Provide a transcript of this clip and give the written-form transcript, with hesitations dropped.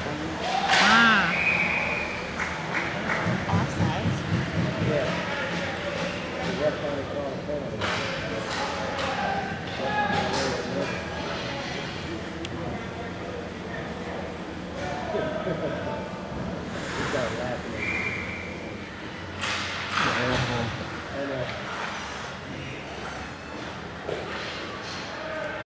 Ah. Offside. Yeah. The ref finally called a penalty. He got loud.